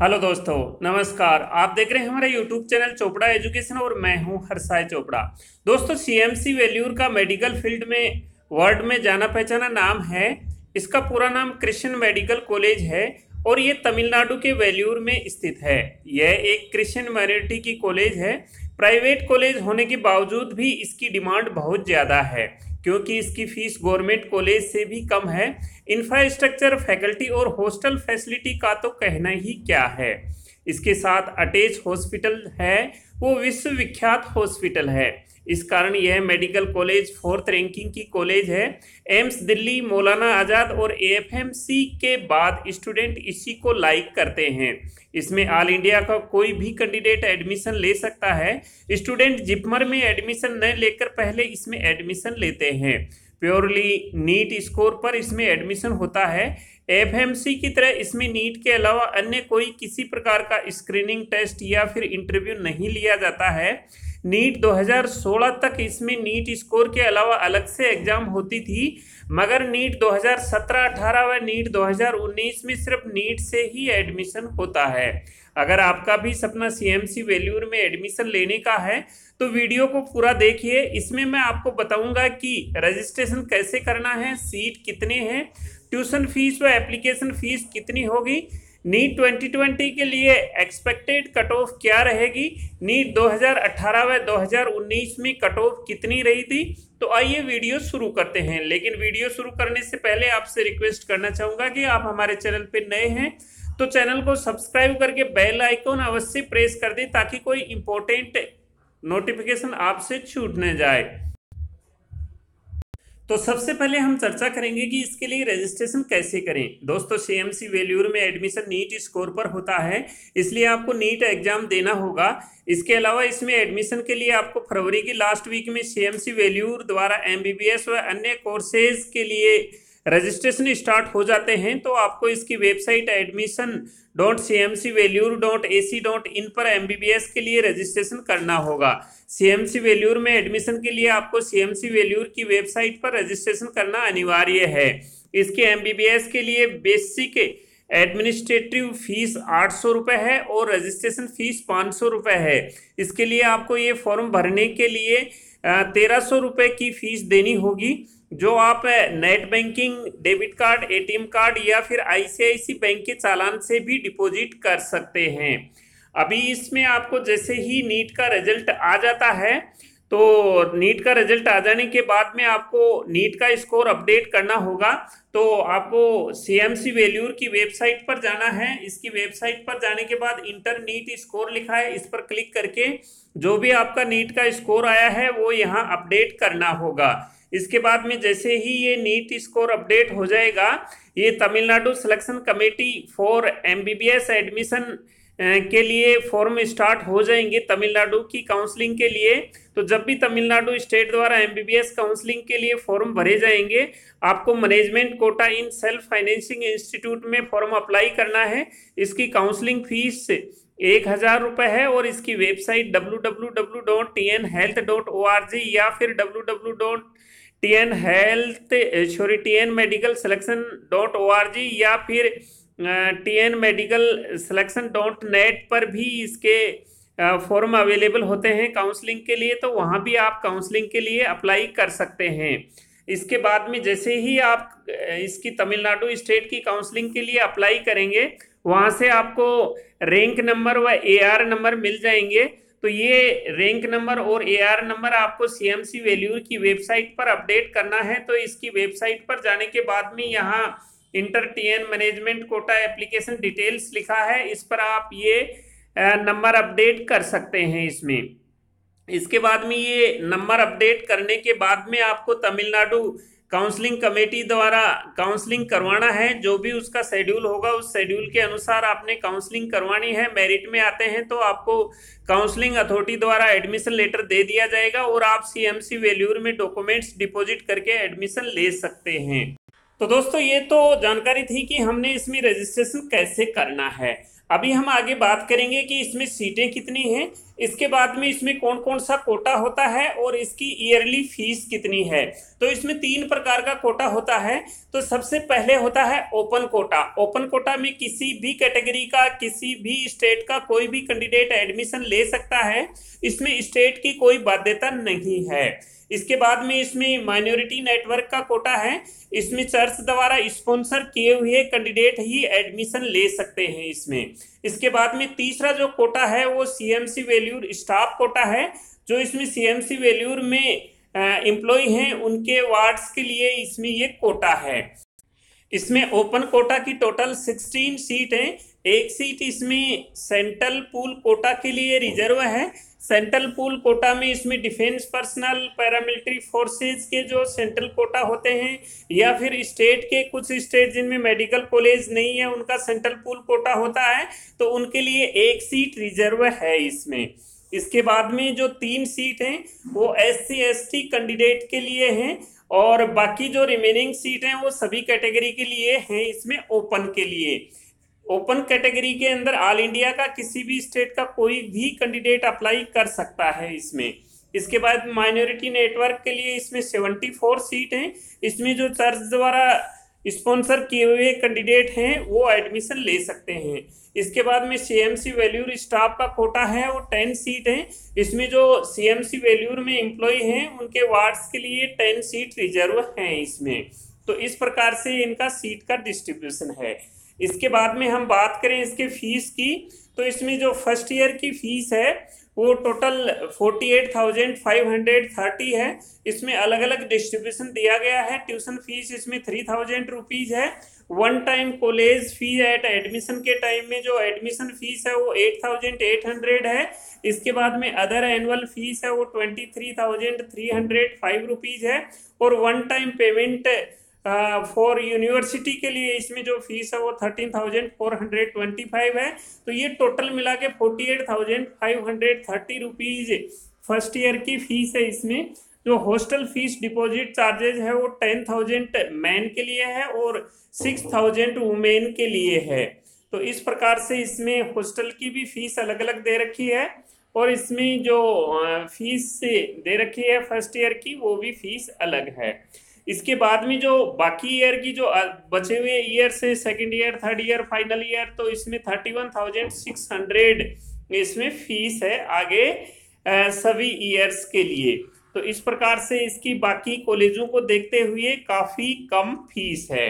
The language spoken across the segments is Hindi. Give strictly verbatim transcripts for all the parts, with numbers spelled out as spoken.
हेलो दोस्तों, नमस्कार। आप देख रहे हैं हमारा यूट्यूब चैनल चोपड़ा एजुकेशन और मैं हूं हरसाय चोपड़ा। दोस्तों, सीएमसी वेल्यूर का मेडिकल फील्ड में वर्ल्ड में जाना पहचाना नाम है। इसका पूरा नाम क्रिश्चियन मेडिकल कॉलेज है और ये तमिलनाडु के वेल्यूर में स्थित है। यह एक क्रिश्चियन माइनॉरिटी की कॉलेज है। प्राइवेट कॉलेज होने के बावजूद भी इसकी डिमांड बहुत ज़्यादा है क्योंकि इसकी फीस गवर्नमेंट कॉलेज से भी कम है। इंफ्रास्ट्रक्चर, फैकल्टी और हॉस्टल फैसिलिटी का तो कहना ही क्या है। इसके साथ अटैच हॉस्पिटल है, वो विश्वविख्यात हॉस्पिटल है। इस कारण यह मेडिकल कॉलेज फोर्थ रैंकिंग की कॉलेज है। एम्स दिल्ली, मौलाना आज़ाद और एएफएमसी के बाद स्टूडेंट इसी को लाइक करते हैं। इसमें ऑल इंडिया का कोई भी कैंडिडेट एडमिशन ले सकता है। स्टूडेंट जिपमर में एडमिशन न लेकर पहले इसमें एडमिशन लेते हैं। प्योरली नीट स्कोर पर इसमें एडमिशन होता है। एफएमसी की तरह इसमें नीट के अलावा अन्य कोई किसी प्रकार का स्क्रीनिंग टेस्ट या फिर इंटरव्यू नहीं लिया जाता है। नीट दो हज़ार सोलह तक इसमें नीट स्कोर के अलावा अलग से एग्जाम होती थी, मगर नीट दो हज़ार सत्रह अठारह व नीट दो हज़ार उन्नीस में सिर्फ नीट से ही एडमिशन होता है। अगर आपका भी सपना सीएमसी वेल्यूर में एडमिशन लेने का है तो वीडियो को पूरा देखिए। इसमें मैं आपको बताऊंगा कि रजिस्ट्रेशन कैसे करना है, सीट कितने हैं, ट्यूशन फीस व एप्लीकेशन फीस कितनी होगी, नीट दो हज़ार बीस के लिए एक्सपेक्टेड कट ऑफ क्या रहेगी, नीट दो हज़ार अठारह व दो हज़ार उन्नीस में कट ऑफ कितनी रही थी। तो आइए वीडियो शुरू करते हैं। लेकिन वीडियो शुरू करने से पहले आपसे रिक्वेस्ट करना चाहूँगा कि आप हमारे चैनल पर नए हैं तो चैनल को सब्सक्राइब करके बेल आइकॉन अवश्य प्रेस कर दें ताकि कोई इंपॉर्टेंट नोटिफिकेशन आपसे छूट न जाए। तो सबसे पहले हम चर्चा करेंगे कि इसके लिए रजिस्ट्रेशन कैसे करें। दोस्तों, सीएमसी वेल्यूर में एडमिशन नीट स्कोर पर होता है, इसलिए आपको नीट एग्जाम देना होगा। इसके अलावा इसमें एडमिशन के लिए आपको फरवरी की लास्ट वीक में सीएमसी वेल्यूर द्वारा एमबीबीएस व अन्य कोर्सेज के लिए रजिस्ट्रेशन स्टार्ट हो जाते हैं। तो आपको इसकी website admission dot C M C Vellore dot A C dot in पर एमबीबीएस के लिए रजिस्ट्रेशन करना होगा। सीएमसी वेल्यूर में एडमिशन के लिए आपको सीएमसी वेल्यूर की वेबसाइट पर रजिस्ट्रेशन करना अनिवार्य है। इसके एमबीबीएस के लिए बेसिक एडमिनिस्ट्रेटिव फीस आठ सौ रुपये है और रजिस्ट्रेशन फीस पाँच सौ रुपये है। इसके लिए आपको ये फॉर्म भरने के लिए तेरह सौ रुपये की फीस देनी होगी, जो आप net banking, debit card, ATM card या फिर आईसीआईसी बैंक के चालान से भी डिपॉजिट कर सकते हैं। अभी इसमें आपको जैसे ही नीट का रिजल्ट आ जाता है तो नीट का रिजल्ट आ जाने के बाद में आपको नीट का स्कोर अपडेट करना होगा। तो आपको सीएमसी वेल्यूर की वेबसाइट पर जाना है। इसकी वेबसाइट पर जाने के बाद इंटर नीट स्कोर लिखा है, इस पर क्लिक करके जो भी आपका नीट का स्कोर आया है वो यहाँ अपडेट करना होगा। इसके बाद में जैसे ही ये नीट स्कोर अपडेट हो जाएगा, ये Tamil Nadu selection committee for MBBS admission के लिए फॉर्म स्टार्ट हो जाएंगे तमिलनाडु की काउंसलिंग के लिए। तो जब भी तमिलनाडु स्टेट द्वारा एमबीबीएस काउंसलिंग के लिए फॉर्म भरे जाएंगे, आपको management quota in self financing institute में फॉर्म अप्लाई करना है। इसकी काउंसलिंग फीस एक हज़ार रुपये है और इसकी website W W W dot T N health dot O R G या फिर W W W dot T N health sorry T N medical selection dot O R G या फिर T N medical selection dot net पर भी इसके फॉर्म अवेलेबल होते हैं काउंसलिंग के लिए। तो वहाँ भी आप काउंसलिंग के लिए अप्लाई कर सकते हैं। इसके बाद में जैसे ही आप इसकी तमिलनाडु स्टेट की काउंसलिंग के लिए अप्लाई करेंगे, वहाँ से आपको रैंक नंबर व ए आर नंबर मिल जाएंगे। तो ये रैंक नंबर और ए आर नंबर आपको सीएमसी वेल्यूर की वेबसाइट पर अपडेट करना है। तो इसकी वेबसाइट पर जाने के बाद में यहाँ inter TN management quota application details लिखा है, इस पर आप ये नंबर अपडेट कर सकते हैं इसमें। इसके बाद में ये नंबर अपडेट करने के बाद में आपको तमिलनाडु काउंसलिंग कमेटी द्वारा काउंसलिंग करवाना है। जो भी उसका शेड्यूल होगा उस शेड्यूल के अनुसार आपने काउंसलिंग करवानी है। मेरिट में आते हैं तो आपको काउंसलिंग अथॉरिटी द्वारा एडमिशन लेटर दे दिया जाएगा और आप सीएमसी वेल्यूर में डॉक्यूमेंट्स डिपॉजिट करके एडमिशन ले सकते हैं। तो दोस्तों, ये तो जानकारी थी कि हमने इसमें रजिस्ट्रेशन कैसे करना है। अभी हम आगे बात करेंगे कि इसमें सीटें कितनी हैं, इसके बाद में इसमें कौन कौन सा कोटा होता है और इसकी ईयरली फीस कितनी है। तो इसमें तीन प्रकार का कोटा होता है। तो सबसे पहले होता है ओपन कोटा। ओपन कोटा में किसी भी कैटेगरी का, किसी भी स्टेट का कोई भी कैंडिडेट एडमिशन ले सकता है, इसमें स्टेट की कोई बाध्यता नहीं है। इसके बाद में इसमें माइनॉरिटी नेटवर्क का कोटा है, इसमें चर्च द्वारा स्पॉन्सर किए हुए कैंडिडेट ही एडमिशन ले सकते हैं इसमें। इसके बाद में तीसरा जो कोटा है वो सीएमसी वेल्यूर स्टाफ कोटा है, जो इसमें सीएमसी वेल्यूर में एम्प्लॉय हैं उनके वार्ड्स के लिए इसमें ये कोटा है। इसमें ओपन कोटा की टोटल सोलह सीट है। एक सीट इसमें सेंट्रल पूल कोटा के लिए रिजर्व है। सेंट्रल पूल कोटा में इसमें डिफेंस पर्सनल, पैरामिलिट्री फोर्सेज के जो सेंट्रल कोटा होते हैं, या फिर स्टेट के कुछ स्टेट जिनमें मेडिकल कॉलेज नहीं है उनका सेंट्रल पूल कोटा होता है, तो उनके लिए एक सीट रिजर्व है इसमें। इसके बाद में जो तीन सीट हैं वो S C S T candidate के लिए हैं, और बाकी जो रिमेनिंग सीट हैं वो सभी कैटेगरी के लिए हैं इसमें ओपन के लिए। ओपन कैटेगरी के अंदर ऑल इंडिया का किसी भी स्टेट का कोई भी कैंडिडेट अप्लाई कर सकता है इसमें। इसके बाद माइनॉरिटी नेटवर्क के लिए इसमें चौहत्तर सीट हैं, इसमें जो चर्च द्वारा स्पॉन्सर किए हुए कैंडिडेट हैं वो एडमिशन ले सकते हैं। इसके बाद में सीएमसी वेल्यूर स्टाफ का कोटा है वो दस सीट है, इसमें जो सीएमसी वेल्यूर में एम्प्लॉय हैं उनके वार्ड्स के लिए दस सीट रिजर्व हैं इसमें। तो इस प्रकार से इनका सीट का डिस्ट्रीब्यूशन है। इसके बाद में हम बात करें इसके फीस की, तो इसमें जो फर्स्ट ईयर की फीस है वो टोटल अड़तालीस हज़ार पाँच सौ तीस है। इसमें अलग अलग डिस्ट्रीब्यूशन दिया गया है। ट्यूशन फीस इसमें थ्री थाउजेंड रुपीज़ है। One time college fee at admission के टाइम में जो एडमिशन फीस है वो एट थाउजेंड एट हंड्रेड है। इसके बाद में अदर एनुअल फीस है वो twenty three thousand three hundred five rupees है। और one time payment for university के लिए इसमें जो फीस है वो thirteen thousand four hundred twenty five है। तो ये टोटल मिला के forty eight thousand five hundred thirty rupees first year की फीस है इसमें। जो हॉस्टल फीस डिपॉजिट चार्जेज है वो टेन थाउजेंड मैन के लिए है और सिक्स थाउजेंड वुमेन के लिए है। तो इस प्रकार से इसमें हॉस्टल की भी फीस अलग अलग दे रखी है, और इसमें जो फीस दे रखी है फर्स्ट ईयर की वो भी फीस अलग है। इसके बाद में जो बाकी ईयर की जो बचे हुए ईयर से second year, third year, final year, तो इसमें thirty one thousand six hundred इसमें फीस है आगे आ, सभी ईयर्स के लिए। तो इस प्रकार से इसकी बाकी कॉलेजों को देखते हुए काफ़ी कम फीस है।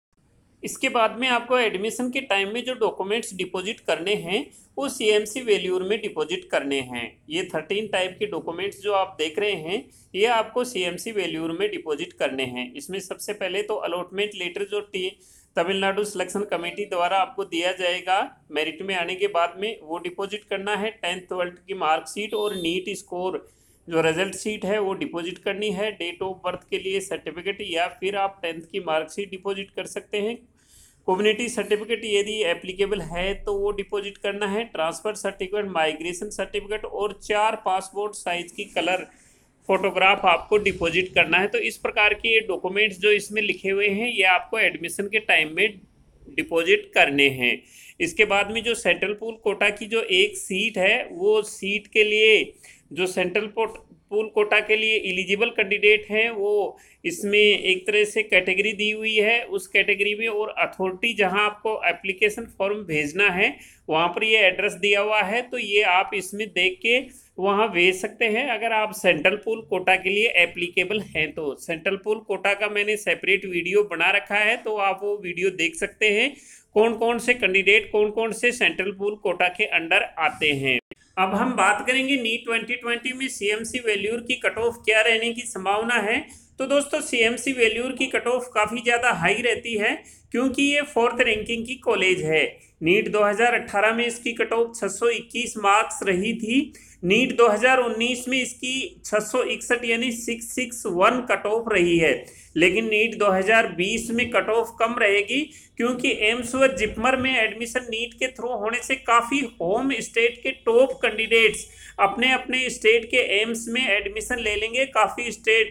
इसके बाद में आपको एडमिशन के टाइम में जो डॉक्यूमेंट्स डिपॉजिट करने हैं वो सीएमसी वेल्यूर में डिपॉजिट करने हैं। ये थर्टीन टाइप के डॉक्यूमेंट्स जो आप देख रहे हैं ये आपको सीएमसी वेल्यूर में डिपॉजिट करने हैं। इसमें सबसे पहले तो अलॉटमेंट लेटर जो टी तमिलनाडु सिलेक्शन कमेटी द्वारा आपको दिया जाएगा मेरिट में आने के बाद में, वो डिपॉजिट करना है। टेंथ ट्वेल्थ की मार्कशीट और नीट स्कोर जो रिजल्ट शीट है वो डिपॉजिट करनी है। डेट ऑफ बर्थ के लिए सर्टिफिकेट, या फिर आप टेंथ की मार्कशीट डिपॉजिट कर सकते हैं। कम्युनिटी सर्टिफिकेट यदि एप्लीकेबल है तो वो डिपॉजिट करना है। ट्रांसफर सर्टिफिकेट, माइग्रेशन सर्टिफिकेट और चार पासपोर्ट साइज की कलर फोटोग्राफ आपको डिपॉजिट करना है। तो इस प्रकार के ये डॉक्यूमेंट्स जो इसमें लिखे हुए हैं ये आपको एडमिशन के टाइम में डिपॉजिट करने हैं। इसके बाद में जो सेंट्रल पूल कोटा की जो एक सीट है वो सीट के लिए जो सेंट्रल पूल कोटा के लिए एलिजिबल कैंडिडेट हैं वो इसमें एक तरह से कैटेगरी दी हुई है उस कैटेगरी में, और अथॉरिटी जहां आपको एप्लीकेशन फॉर्म भेजना है वहां पर ये एड्रेस दिया हुआ है। तो ये आप इसमें देख के वहां भेज सकते हैं अगर आप सेंट्रल पूल कोटा के लिए एप्लीकेबल हैं। तो सेंट्रल पूल कोटा का मैंने सेपरेट वीडियो बना रखा है, तो आप वो वीडियो देख सकते हैं कौन कौन से कैंडिडेट कौन कौन से सेंट्रल पूल कोटा के अंडर आते हैं। अब हम बात करेंगे नीट ट्वेंटी ट्वेंटी में सीएमसी वेल्यूर की कट ऑफ क्या रहने की संभावना है। तो दोस्तों सीएमसी वेल्यूर की कट ऑफ काफ़ी ज़्यादा हाई रहती है क्योंकि ये फोर्थ रैंकिंग की कॉलेज है। नीट दो हज़ार अठारह में इसकी कट ऑफ छह सौ इक्कीस मार्क्स रही थी। नीट दो हज़ार उन्नीस में इसकी छह सौ इकसठ यानी छह सौ इकसठ कट ऑफ रही है, लेकिन नीट दो हज़ार बीस में कट ऑफ कम रहेगी क्योंकि एम्स व जिपमर में एडमिशन नीट के थ्रू होने से काफ़ी होम स्टेट के टॉप कैंडिडेट्स अपने अपने स्टेट के एम्स में एडमिशन ले लेंगे। काफ़ी स्टेट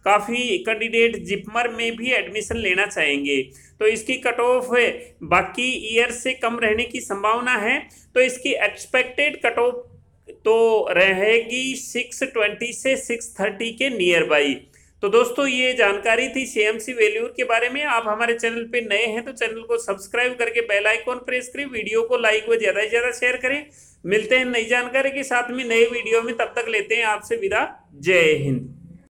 काफ़ी कैंडिडेट जिपमर में भी एडमिशन लेना चाहेंगे, तो इसकी कट ऑफ बाकी ईयर से कम रहने की संभावना है। तो इसकी एक्सपेक्टेड कट ऑफ तो रहेगी सिक्स ट्वेंटी से सिक्स थर्टी के नियर बाई। तो दोस्तों ये जानकारी थी सीएमसी वेल्यूर के बारे में। आप हमारे चैनल पे नए हैं तो चैनल को सब्सक्राइब करके बेल आइकॉन प्रेस करें, वीडियो को लाइक व ज़्यादा से ज़्यादा शेयर करें। मिलते हैं नई जानकारी के साथ में नए वीडियो में, तब तक लेते हैं आपसे विदा। जय हिंद।